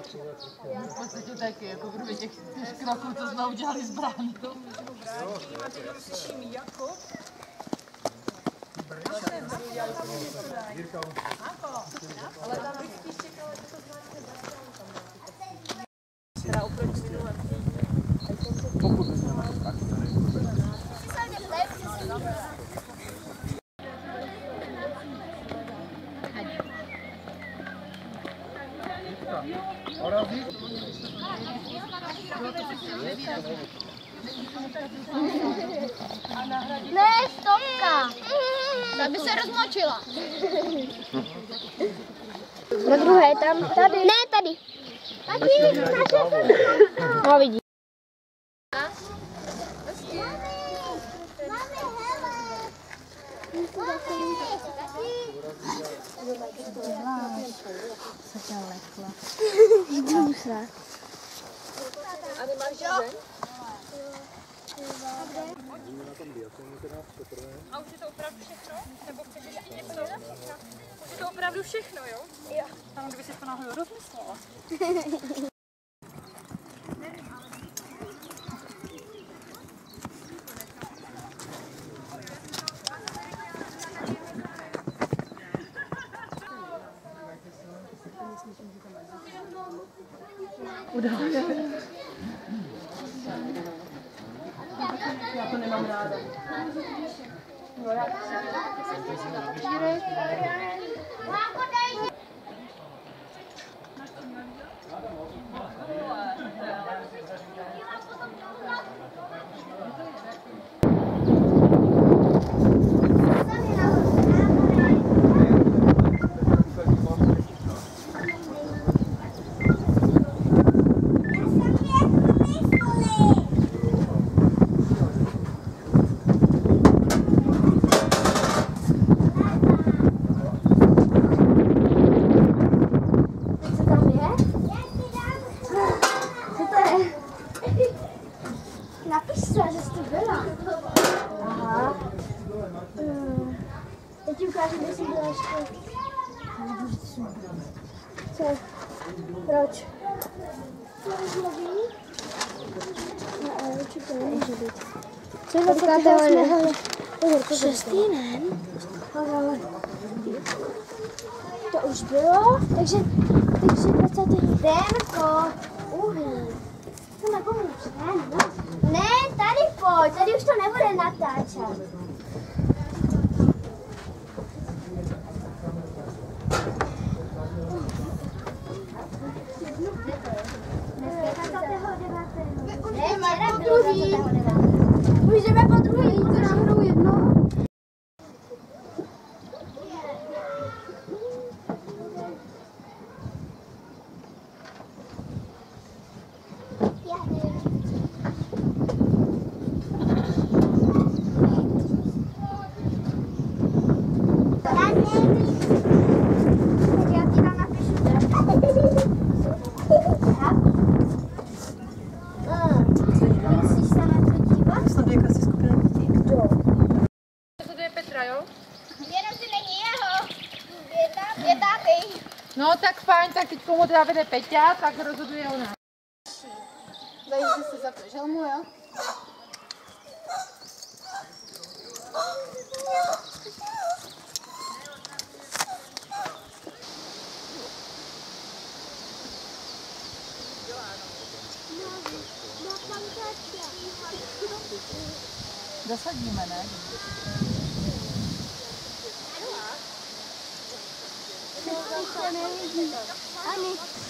V podstatě taky, jako kdyby těch 4 kroků, co jsme udělali z brány. A teď ho slyším jako. Ale tam bych spíš čekala, že to zvládne bratranka. Teda oproti minulém. Pokud nemáš, tak Ne, stopka! Ta by se rozmočila. Na druhé tam, tady. Ne, tady. Tady, no vidíš. A nemáš žáden? A už je to opravdu všechno? Nebo chceš ještě něco? Už je to opravdu všechno, jo? Jo. Tam, kdyby si to náhodou rozmyslela. Já to nemám ráda. No, já Napiš se, že jsi byla. Aha. Teď ti ukážu, kde jsi byla ještě. Co? Proč? Co je zloví? No, ale určitě nemůže být. Co je 28. 6. ne? To už bylo, takže 20. Denko, uhlí. To napomíš, ne? Ne, tady pojď, tady už to nebude natáčet. Jdeme po druhý. Už jdeme po druhý, to náhodou jedno. No tak fajn, tak teď komu teda vede Peťa, tak rozhoduje ona. Zajíš, že se zapneš helmu, jo? Zasadíme, ne? Ani.